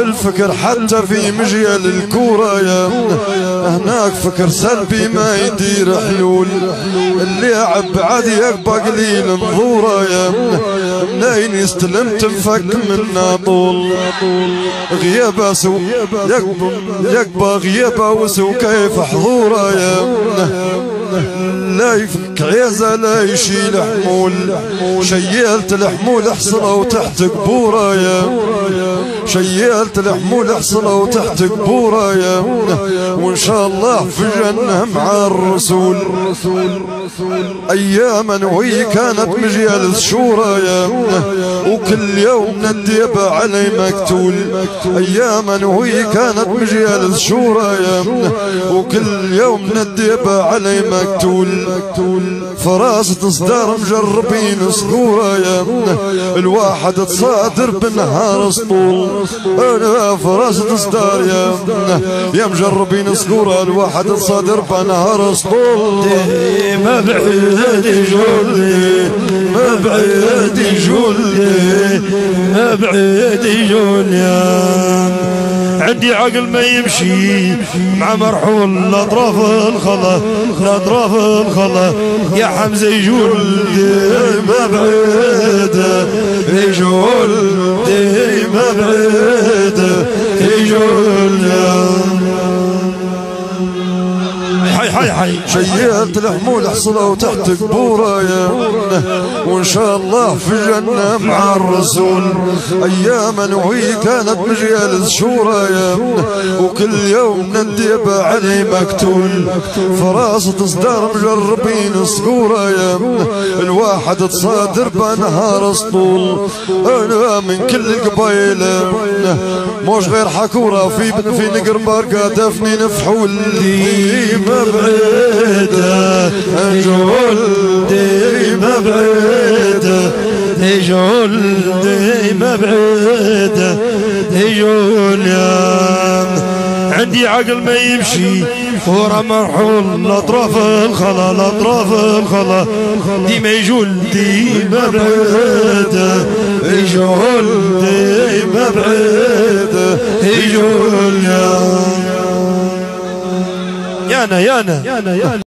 الفكر حتى في مجيال الكورة يا هناك فكر سلبي ما يدير حلول اللي عب عادي يبقى قليل انظوره يا منين يستلم تنفك منا طول غيابه سو يقبى غيابه وسو كيف حضوره يا لا يفك عيزه لا يشيل حمول شيلت الحمول حصله وتحت قبوره يا شيلت الحمول حصله وتحت قبوره يا وان شاء الله في الجنه مع الرسول اياما وهي كانت مجيال الشورى يا وكل يوم نديبه علي مقتول اياما وهي كانت مجيال الشورى يا وكل يوم نديبه علي مقتول فراسة صدار مجربين صغورة يا الواحد تصادر بالنهار سطول فراسة صدار يا مجربين صغورة الواحد تصادر بالنهار سطول ما بعيد يجولي ما بعيد يجولي ما بعيد يجولي عندي عقل ما يمشي مع مرحول اطراف الخلا اطراف الخلا يا حمزه يجول ما بعيد يجول ما بعيد يجول حي شيلت الحمول حصله وتحت قبوره يا وان شاء الله في الجنه مع الرسول اياما وهي كانت مجيال الشورى يا وكل يوم نديبه علي مقتول فراسة صدار مجربين صقوره يا الواحد تصادر بنهار سطول انا من كل القبايل موش غير حكوره في نقر بارقه دفني نفحول ما بعيدة جولدي ما بعيدة جولدي ما بعيدة جول يا عندي عقل ما يمشي ورا مرحول الاطراف الخلا الاطراف الخلا ديما يجولدي ما بعيدة جولدي ما بعيدة جول يا يانا